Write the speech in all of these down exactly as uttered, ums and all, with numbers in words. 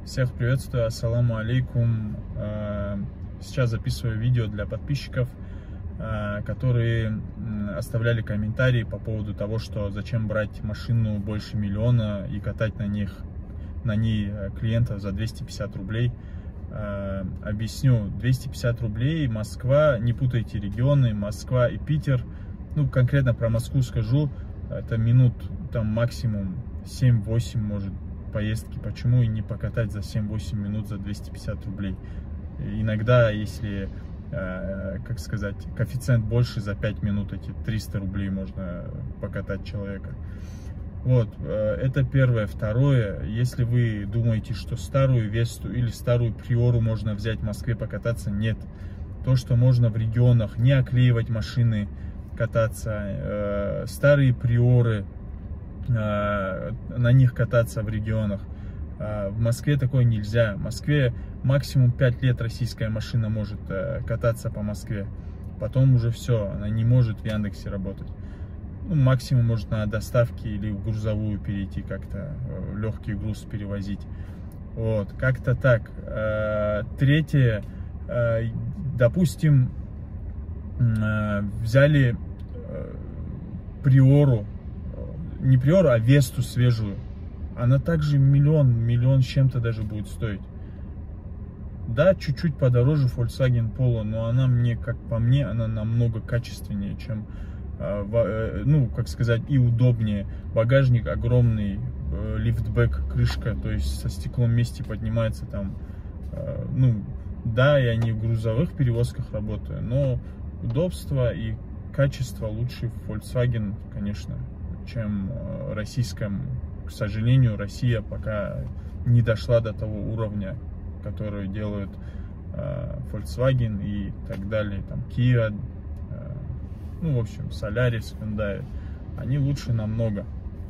Всех приветствую, ассаламу алейкум. Сейчас записываю видео для подписчиков, которые оставляли комментарии по поводу того, что зачем брать машину больше миллиона и катать на них, на ней клиентов за двести пятьдесят рублей. Объясню, двести пятьдесят рублей, Москва, не путайте регионы, Москва и Питер. Ну, конкретно про Москву скажу, это минут там максимум семь-восемь может поездки. Почему и не покатать за семь-восемь минут за двести пятьдесят рублей? Иногда, если, э, как сказать, коэффициент больше, за пять минут эти триста рублей можно покатать человека. Вот, э, это первое. Второе, если вы думаете, что старую Весту или старую Приору можно взять в Москве покататься, нет. То, что можно в регионах не оклеивать машины, кататься, э, старые Приоры, на них кататься в регионах. В Москве такое нельзя. В Москве максимум пять лет российская машина может кататься по Москве. Потом уже все, она не может в Яндексе работать. Ну, максимум может на доставке или в грузовую перейти, как-то легкий груз перевозить. Вот, как-то так. Третье, допустим, взяли Приору, не Приору, а Весту свежую. Она также миллион, миллион с чем-то даже будет стоить. Да, чуть-чуть подороже Volkswagen Polo, но она мне, как по мне, она намного качественнее, чем, ну, как сказать, и удобнее. Багажник огромный, лифтбэк, крышка, то есть со стеклом вместе поднимается там. Ну, да, я не в грузовых перевозках работаю, но удобство и качество лучше в Volkswagen, конечно, чем российском. К сожалению, Россия пока не дошла до того уровня, который делают э, Volkswagen и так далее, там Kia, э, ну, в общем, Solaris, Hyundai. Они лучше намного.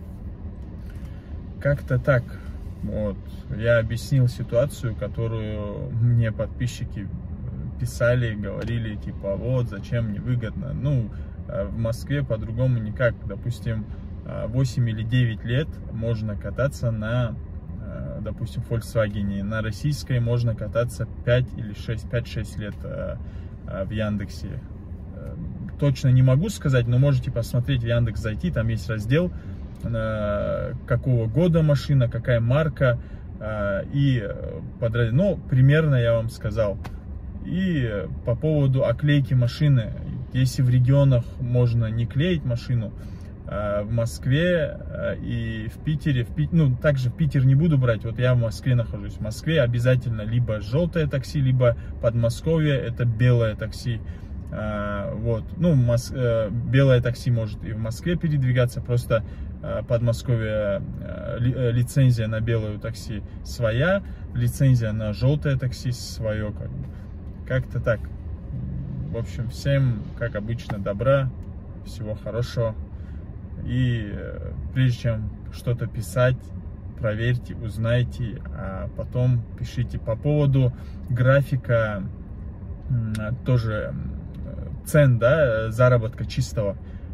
Как-то так. Вот. Я объяснил ситуацию, которую мне подписчики писали, говорили, типа, вот, зачем мне выгодно. Ну, в Москве по-другому никак. Допустим, восемь или девять лет можно кататься на, допустим, Volkswagen. На российской можно кататься пять или шесть, пять-шесть лет в Яндексе. Точно не могу сказать, но можете посмотреть в Яндекс, зайти, там есть раздел, какого года машина, какая марка, и подраздел. Ну, примерно я вам сказал. И по поводу оклейки машины, если в регионах можно не клеить машину, в Москве и в Питере, в Пит... ну, также в Питер не буду брать, вот я в Москве нахожусь, в Москве обязательно либо желтое такси, либо Подмосковье, это белое такси, вот, ну, Мос... белое такси может и в Москве передвигаться, просто Подмосковье лицензия на белое такси своя, лицензия на желтое такси свое, как бы. Как-то так. В общем, всем, как обычно, добра, всего хорошего. И прежде чем что-то писать, проверьте, узнайте, а потом пишите. По поводу графика, тоже цен, да, заработка чистого.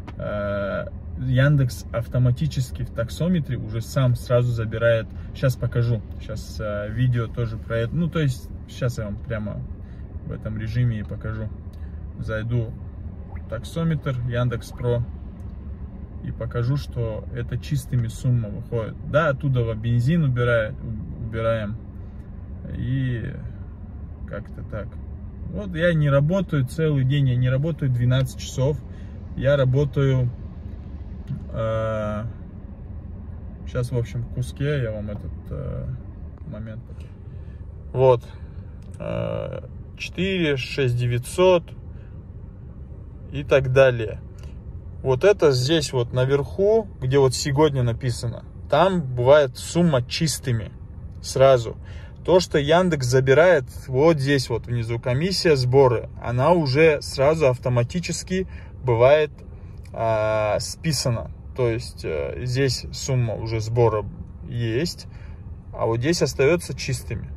Яндекс автоматически в таксометре уже сам сразу забирает. Сейчас покажу. Сейчас видео тоже про это. Ну, то есть, сейчас я вам прямо в этом режиме и покажу. Зайду в таксометр, Яндекс.Про, и покажу, что это чистыми сумма выходит. Да, оттуда в бензин убирает, убираем. И как-то так. Вот я не работаю целый день, я не работаю двенадцать часов. Я работаю... Э, сейчас, в общем, в куске я вам этот э, момент покажу. Вот. Э, четыре, шесть девятьсот и так далее. Вот это здесь вот наверху, где вот сегодня написано, там бывает сумма чистыми сразу. То, что Яндекс забирает вот здесь вот внизу, комиссия сбора, она уже сразу автоматически бывает э, списана. То есть э, здесь сумма уже сбора есть, а вот здесь остается чистыми.